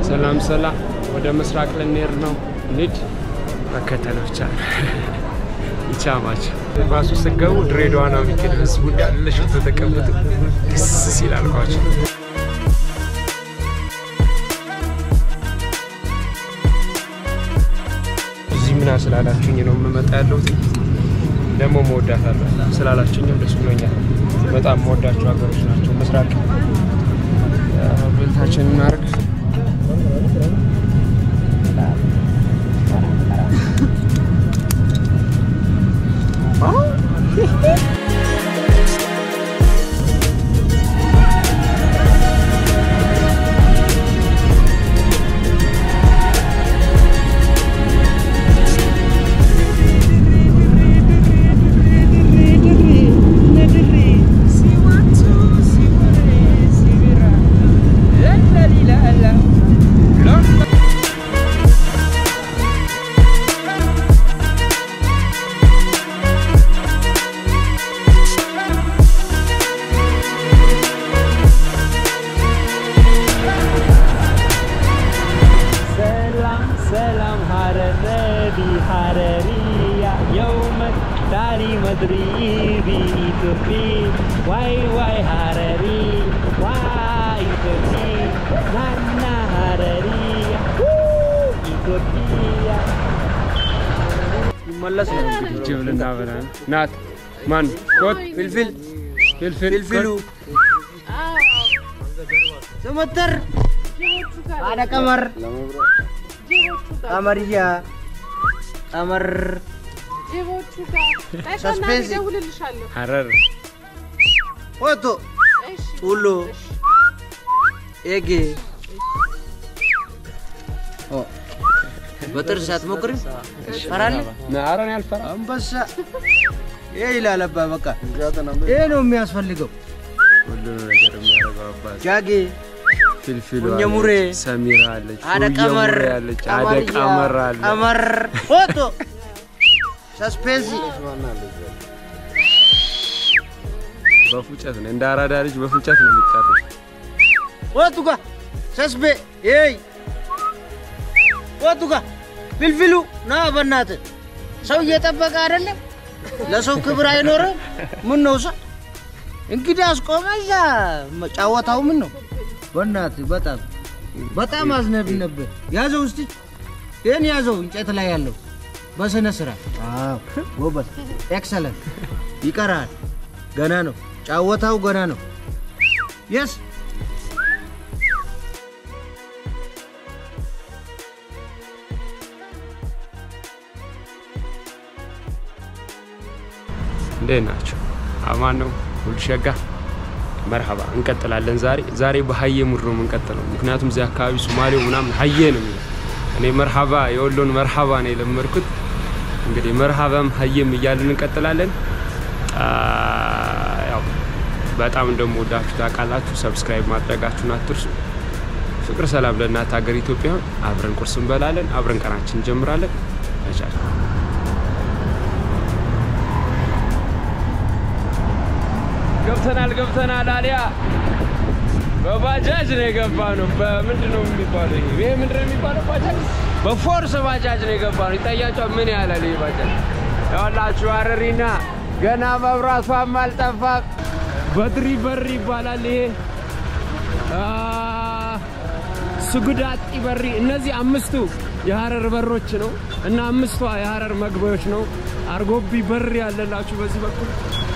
ሰላም ሰላም ወደ ምስራቅ ልንሄድ ነው ንድ መከተሎቻ ይቻማች ባሱ ስገቡ ድሬዳዋ ነው የሚከደው ህዝቡ ያለሽ ተተቀበጡ ደስ ሲል አልኳቸው እዚህ ምን አስላላችሁኝ ነው መመጣ ያለው ደሞ መወዳታለሁ ስላላችሁኝም ደስ ብሎኛል በጣም መወዳቸው ሀገሮች ናቸው ምስራቅ ብልታችን እናርግ ملص جبلنا بنا نات مان كوت فلفل سمتر ada kamar kamarnya kamar suspensi harar foto ulu ege oh بطر سات مكرم فرالي نارن الفرا بس ايه لا لا بابا ايه نو የሚያስፈልገው ሁሉ ነገር የሚያረጋው አባስ ጃጌ ፍልፍሉ ኘሙሬ ሰሚራ አለች አደ ቀመር አለ ቀመር ፎቶ ሰስፔንሲ በፉጨት ነው እንደ አራዳ ልጅ በፉጨት ነው የሚጣለው ፎቶ ጋር ሰስቤ ኤይ ፎቶ ጋር ፍልፍሉ ና በእናት ሰው እየጠበቀ አይደለም ለሰው ክብር አይኖርም ምን ነው ሰው እንግዲህ አስቆመኛ ጫወታው ምን ነው በእናት በጣም አዝነብነብ ያዘው እስቲ የኔ ያዘው እንጨት ላይ ያለው በሰነ ስራ አዎ ጎበዝ ኤክሰለንት ይቀራል ገና ነው ጫወታው ገና ነው yes እንደናችሁ አማን ነው ሁሉ ሸጋ መርሐባ እንቀጥላለን ዛሬ በሐየ ሙድ ነው እንቀጥለው ምክንያቱም እዚህ አካባቢ ሶማሌው ምናምን ሐየ ነው እኔ መርሐባ የወሎን መርሐባ ነው ለመርኩት እንግዲህ መርሐባም ሐየም ይያልን እንቀጥላለን ያው በጣም እንደምወዳችሁ ታውቃላችሁ ሰብስክራይብ ማድረጋችሁን አትርሱ ፍቅር ሰላም ለእናት ሀገር ኢትዮጵያ አብረን ቁርስ እንበላለን አብረን ቀናችን እንጀምራለን አቻ ገብተናል አሊያ በባጃጅ ነው የገባነው በምንድነው የሚባለው ይሄ ምንድነው የሚባለው ባጃጅ በፎርስ ባጃጅ ነው የገባነው ይታያችሁ ምን ያላል ይሄ ባጃጅ ያላችሁ አረሪና ገና መብራቷም አልጠፋም በድሪ በር ይባላል ይሄ ስጉዳጢ በሪ እነዚህ አምስቱ የሐረር በሮች ነው እና አምስቱ የሐረር መግቢያዎች ነው አርጎቢ በር ያለላችሁ በዚህ በኩል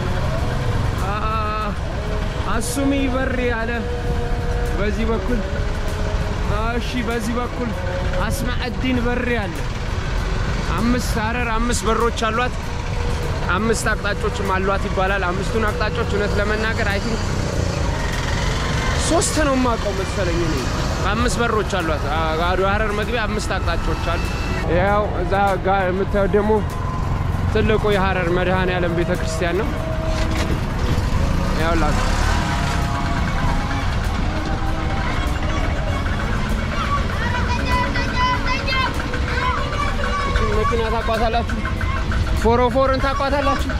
አሱሚ በር ያለ በዚህ በኩል እሺ በዚህ በኩል አስማዕዲን በር ያለ አምስት ሐረር አምስት በሮች አሏት አምስት አቅጣጫዎችም አሏት ይባላል አምስቱን አቅጣጫዎች እውነት ለመናገር አይ ቲንክ ሶስት ነው ማቀው መሰለኝ ነው አምስት በሮች አሏት ሐረር መግቢያ አምስት አቅጣጫዎች አሉ ያው እዛ ጋር የምታዩት ደግሞ ትልቁ የሐረር መድኃኔዓለም ቤተክርስቲያን ነው ያውላችሁ መኪና ታቋታላችሁ ፎሮፎርን ታቋታላችሁ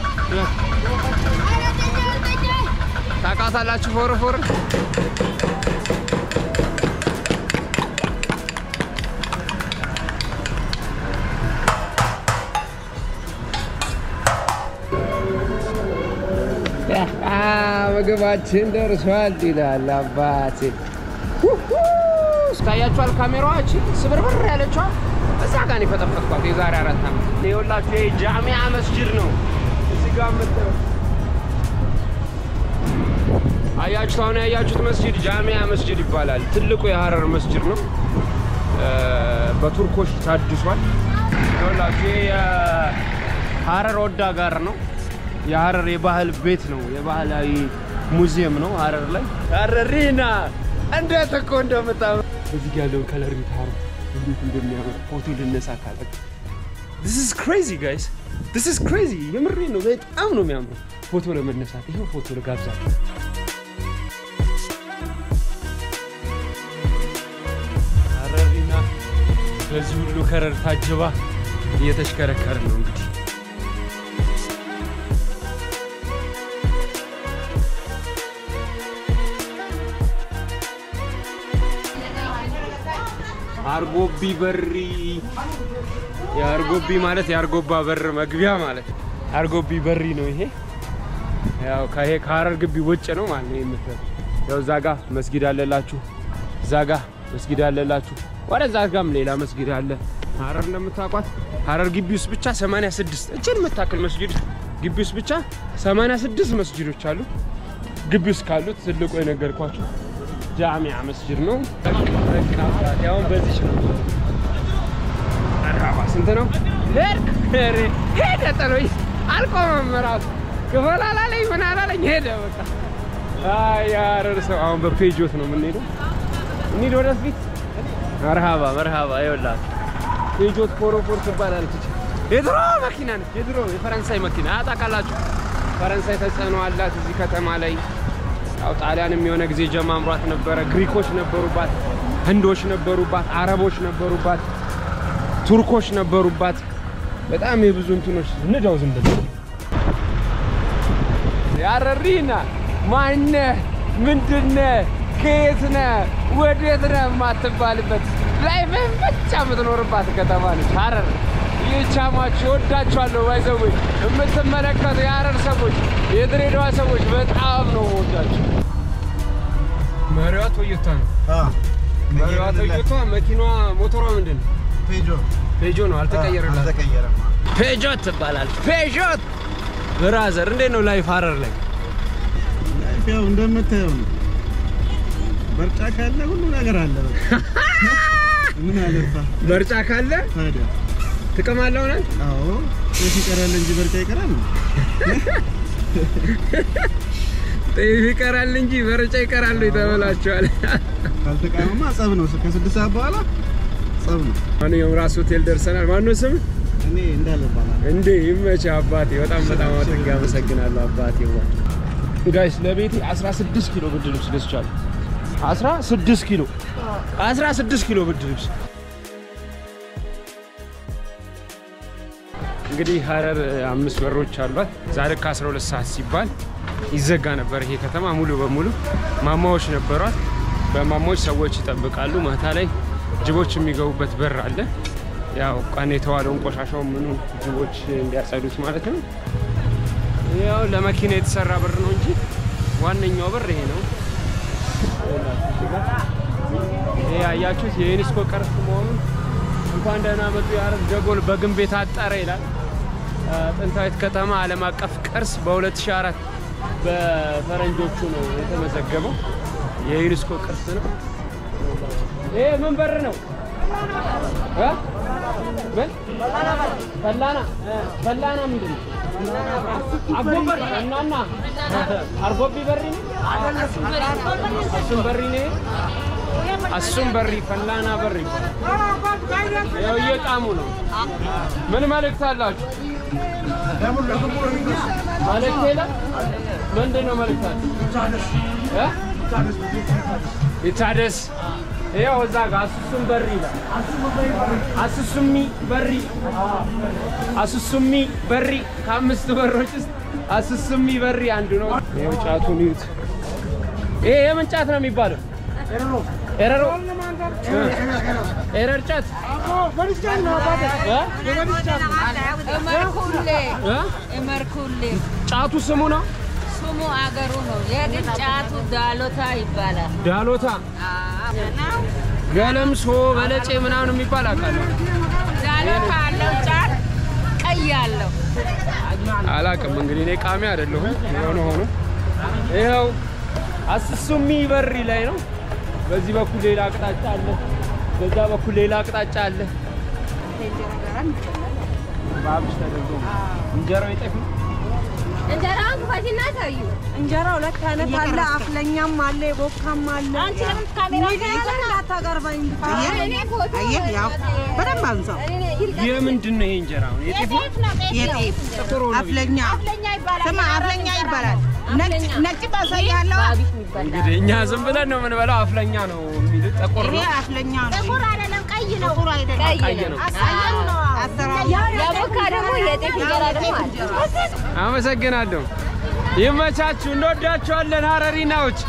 ታቋታላችሁ ፎሮፎርን ምግባችን ደርሷል ይላል አባቴ ታያችኋል ካሜራዎች ስብርብር ያለችው እዛ ጋር ነው ፈጠፈጥኳት የዛሬ 4 አመት ይኸውላችሁ የጃሚዓ መስጂድ ነው እዚህ ጋር መጥተው አያችሁት መስጂድ ጃሚዓ መስጂድ ይባላል ትልቁ የሐረር መስጂድ ነው በቱርኮች ታድሷል ይኸውላችሁ የሐረር ወዳ ጋር ነው የሐረር የባህል ቤት ነው የባህላዊ ሙዚየም ነው ሐረር ላይ ሐረሪና እንዴት እኮ እንደምታው እዚህ ጋር ያለው ከለር ይታሩ እንዴት እንደሚያምር ፎቶ ልነሳ ካለክ This is crazy guys This is crazy የምሬ ነው በጣም ነው የሚያምር ፎቶ ለመነሳት ይሄው ፎቶ ለጋብዛችሁ ሐረሪና በዚህ ሁሉ ከለር ታጅባ እየተሽከረከረ ነው እንግዲህ አርጎቢ በሪ ያርጎቢ ማለት ያርጎባ በር መግቢያ ማለት አርጎቢ በሪ ነው ይሄ ያው ከሐረር ግቢ ውጭ ነው ማለት ነው የምትለው ያው ዛጋ መስጊድ አለላችሁ ዛጋ መስጊድ አለላችሁ ወደዛ ጋም ሌላ መስጊድ አለ ሐረር እንደምታቋት ሐረር ግቢ ውስጥ ብቻ 86 እቺን መታከል መስጊድ ግቢ ውስጥ ብቻ 86 መስጊዶች አሉ ግቢ ውስጥ ካሉት ትልቁ የነገርኳችሁ ጃሚዓ መስጂድ ነው ያው በዚህ ነው አራባ ስንት ነው ሄደ ተሎይ አልቆመም ራሱ ከፈላላ ላይ ምን አላለኝ ሄደ በቃ አይ ሐረር ሰው አሁን በፔጆት ነው የምንሄደው እንሂድ ወደፊት መርሃባ ይኸውላችሁ ፔጆት ፎሮፎር ትባላለች የድሮ መኪና ነች የድሮ የፈረንሳይ መኪና አጣቃላችሁ ፈረንሳይ ተጽዕኖ አላት እዚህ ከተማ ላይ አው ጣሊያንም የሆነ ጊዜ ጀማምሯት ነበር ግሪኮች ነበሩባት ህንዶች ነበሩባት አረቦች ነበሩባት ቱርኮች ነበሩባት በጣም የብዙ እንትኖች ንዳው ዝም ብለው ያረሪና ማነ ምንድነ ከየትነ ወዴትነ ማትባልበት ላይፍ ብቻ የምትኖርባት ከተማ ነች ሐረር ይቻማችሁ ወዳችኋለሁ ባይዘው የምትመለከቱ የሐረር ሰዎች የድሬዳዋ ሰዎች በጣም ነው ወዳችሁ መሪዋ ቶዮታ ነው መሪዋ ቶዮታ መኪናዋ ሞተሯ ምንድነው ፔጆ ነው አልተቀየረም ፔጆ ትባላል ፔጆት ብራዘር እንዴት ነው ላይፍ ሐረር ላይ ያው እንደምታየው ነው በርጫ ካለ ሁሉ ነገር አለ በቃ ምን አለፋ በርጫ ካለ ታዲያ ተቀማለው ነው አዎ እሺ ይቀራል እንጂ በርጫ ይቀራል ይቀራል እንጂ በርጫ ይቀራል ይተበላችኋል ካልተቀማማ ጸብ ነው ከ6 ሰዓት በኋላ ጸብ ነው ማን ነው ራስ ሆቴል ደርሰናል ማን ነው ስም እኔ እንዳለባላ እንዴ ይመች አባቴ በጣም አጥጋ መሰግናለሁ አባቴ ጋይስ ለቤቴ 16 ኪሎ ብርድ ልብስ ገዝቻለሁ 16 ኪሎ ብርድ ልብስ እንግዲህ ሐረር 5 በሮች አሏት ዛሬ ከ12 ሰዓት ሲባል ይዘጋ ነበር ይሄ ከተማ ሙሉ በሙሉ ማማዎች ነበሯት በማማዎች ሰዎች ይጠብቃሉ ማታ ላይ ጅቦች የሚገቡበት በር አለ ያው ቀን የተዋለውን ቆሻሻው ምኑ ጅቦች እንዲያጸዱት ማለት ነው ያው ለመኪና የተሰራ በር ነው እንጂ ዋነኛው በር ይሄ ነው ይሄ አያችሁት የዩኔስኮ ቅርስ መሆኑን እንኳን ደህና መጡ የሐረር ጀጎል በግንብ የታጠረ ይላል ጥንታዊት ከተማ ዓለም አቀፍ ቅርስ በ2004 በፈረንጆቹ ነው የተመዘገበው የዩኔስኮ ቅርስ ነው ይሄ ምን በር ነው ፈላና ምንድን ነው አጎበር እናና አርጎቢ በሪ ነው አሱም በሪ ፈላና በሪ ያው የቃሙ ነው ምን መልእክት አላችሁ መልእክት የለም ምንድነው መልእክታችሁ ይታደስ ያው እዛ ጋር አሱም በሪ ይላል አሱሱሚ በሪ ከአምስት በሮች ውስጥ አሱሱሚ በሪ አንዱ ነው ይሄው ጫቱን ይዩት ይሄ የምን ጫት ነው የሚባለው ኤረሮ ኤረር ጫት ፈሪስቻን ነው አባቴ ኤመርኩሌ ጫቱ ስሙ ነው ስሙ አገሩ ነው የግን ጫቱ ዳሎታ ይባላል ዳሎታ ገለምሶ በለጬ ምናምን የሚባል አቃለው ዳሎታ አለው ጫት ቀይ አለው አላቀም እንግዲህ እኔ ቃሚ አይደለሁም ሆኖ ይሄው አስሱሚ በሪ ላይ ነው በዚህ በኩል ሌላ አቅጣጫ አለ በዛ በኩል ሌላ አቅጣጫ አለ ባብሽ ተደርጎ እንጀራው ይጠፍ እንጀራው ፈቲና ታዩ እንጀራው ሁለት አይነት አለ አፍለኛም አለ ቦካም አለ አንቺ ለምን ካሜራ ታጋርባኝ አየህ ያው በደንብ አንሳው የምንድነው ይሄ እንጀራው የጤፍ ጥቁሩ አፍለኛ ይባላል ስማ አፍለኛ ይባላል ነጭ ባሳያለው እንግዲህ እኛ ዝም ብለን ነው ምን በላው አፍለኛ ነው የሚሉት ጥቁር ነው ይሄ አፍለኛ ነው ጥቁር አይደለም ቀይ ነው ጥቁር አይደለም ቀይ ነው አሳየሩ ነው አሰራሩ ያቦካ ደግሞ የጤፍ እንጀራ ደግሞ አለ አመሰግናለሁ ይመቻችሁ እንወዳችኋለን ሀረሪናዎች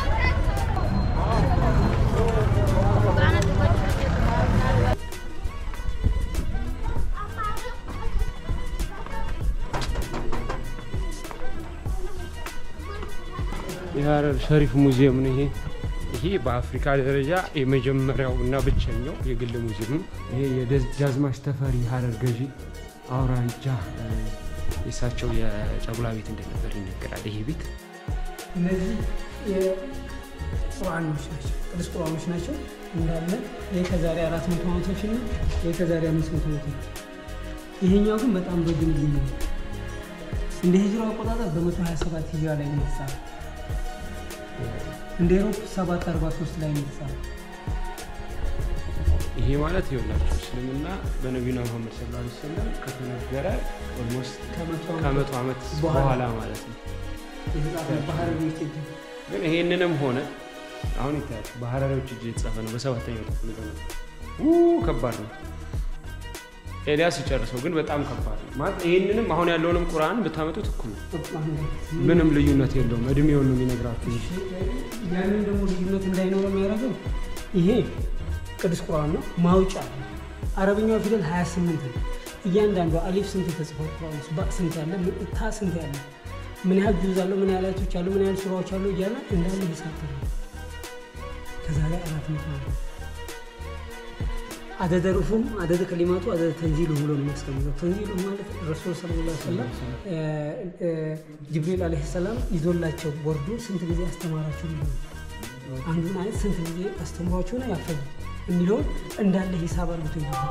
የሀረር ሸሪፍ ሙዚየም ነው ይሄ በአፍሪካ ደረጃ የመጀመሪያው እና ብቸኛው የግል ሙዚየም ይሄ የደጃዝማች ተፈሪ ሀረር ገዢ አውራጃ የሳቸው የጨጉላ ቤት እንደነበር ይነገራል ይሄ ቤት እነዚህ የቁርአኖች ናቸው ቅዱስ ቁርአኖች ናቸው እንዳለ ይሄ ከዛሬ 400 ዓመቶች እና ይሄ ከዛሬ 500 ዓመቶች ይሄኛው ግን በጣም በግል ነው እንደ ሂጅራ አቆጣጠር በ127 ሂጅራ ላይ ነው የተጻፈው እንደ ኢሮፕ 743 ላይ ነው የተጻፈው ይሄ ማለት ይኸውላችሁ እስልምና በነብዩ መሐመድ ሰለላሁ ዐለይሂ ወሰለም ከተነገረ ኦልሞስት ከመቶ ዓመት በኋላ ማለት ነው የተጻፈው በሐረሪዎች እጅ ግን ይሄንንም ሆነ አሁን ይታያል በሐረሪዎች እጅ የተጻፈ ነው በ7ኛው ክፍለ ዘመን ከባድ ነው ኤልያስ ይጨርሰው ግን በጣም ከባድ ነው ማለት ይሄንንም አሁን ያለውንም ቁርአን ብታመጡት እኩል ምንም ልዩነት የለውም እድሜውን ነው የሚነግራችሁ ያንን ደግሞ ልዩነት እንዳይኖር የሚያደርገው ይሄ ቅዱስ ቁርአን ነው ማውጫ አረብኛው ፊደል 28 ነው እያንዳንዱ አሊፍ ስንት ተጽፏል ቁርአን ውስጥ ባ ስንት ያለ ታ ስንት ያለ ምን ያህል ጁዝ አለው ምን ያህል አያቶች አሉ ምን ያህል ሱራዎች አሉ እያለ እንዳለ ይሳተፋል ከዛሬ 400 عدد رفوم عدد كلماته عدد تنزيله هو المسكن تنزيله ማለት ረሱል ሰለላሁ ዐለይሂ ወሰለም ጅብሪል አለይሂ ሰላም ይዞላቸው ወርዶ ስንት ጊዜ አስተማራቸው ነው አንዱን አይነት ስንት ጊዜ አስተማራቸው ነው ያፈሉ የሚለው እንዳለ ሂሳብ አድርጎ ይዟል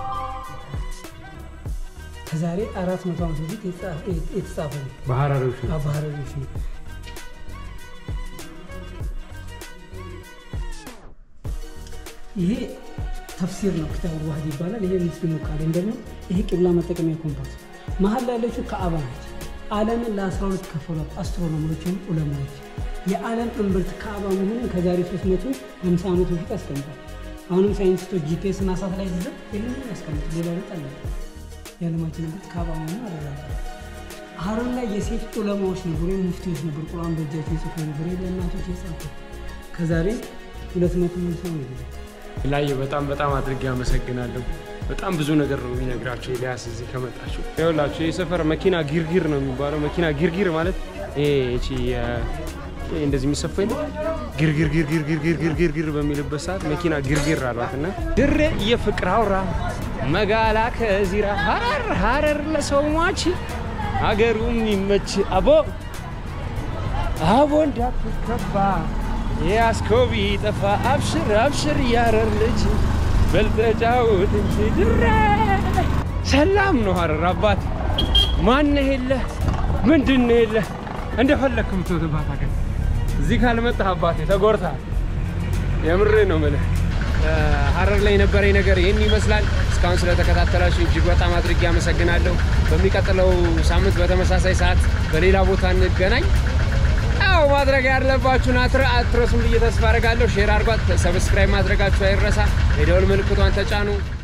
ከዛሬ 400 ዓመት በፊት የተጻፈ ነው በሐረሪዎች ነው ይሄ ተፍሲር ነው كتاب الواحد ይባላል ይሄ ሙስሊሙ ካሌንደር ነው ይሄ ቂብላ መጠቀሚያ ኮምፓስ መሐል ያለችው ከአባ ነች ዓለምን ለ12 ከፈሏት አስትሮኖሞችም ዑለማዎች የዓለም እምብርት ከአባ መሆኑን ከዛሬ 350 ዓመት በፊት አስቀምጧል አሁንም ሳይንቲስቶች ጂፒኤስ እና ሳተላይት ይዘው ይሄንን ያስቀምጡ ሌላ ለጣለ የዓለማችን እምብርት ከአባ መሆኑን አረጋግጠዋል ሐረር ላይ የሴት ዑለማዎች ነበሩ ሙፍቲዎች ነበሩ ቁርአን በእጃቸው ይጽፉ ነበር ለእናቶች ይጻፉ ከዛሬ 250 ዓመት ላይ በጣም አድርጌ አመሰግናለሁ በጣም ብዙ ነገር ነው የሚነግራችሁ ኤልያስ እዚህ ከመጣችሁ ይኸውላችሁ የሰፈር መኪና ግርግር ነው የሚባለው መኪና ግርግር ማለት እቺ እንደዚህ የሚሰፈው ነው ግርግር በሚልበት ሰዓት መኪና ግርግር አሏትና ድሬ የፍቅር አውራ መጋላ ከዚራ ሐረር ለሰው ሟች ሀገሩም ይመች አቦ እንዳትከባ ያስኮቢ ጠፋ አብሽር ያረር ልጅ በልተጫውት እንጂ ድሬ ሰላም ነው ሐረር አባት ማን የለ ምንድነው የለ እንደፈለክም ተውባት አገር እዚህ ካልመጣህ አባቴ ተጎርታ የምሬ ነው ማለት ሐረር ላይ የነበረኝ ነገር ይሄን ይመስላል እስካሁን ስለተከታተላችሁ እጅግ በጣም አድርጌ አመሰግናለሁ በሚቀጥለው ሳምንት በተመሳሳይ ሰዓት በሌላ ቦታ እንገናኝ አው ማድረግ ያለባችሁን አትረሱም ብዬ ተስፋ አደርጋለሁ ሼር አድርጓት ሰብስክራይብ ማድረጋችሁ አይረሳ የደወል ምልክቷን ተጫኑ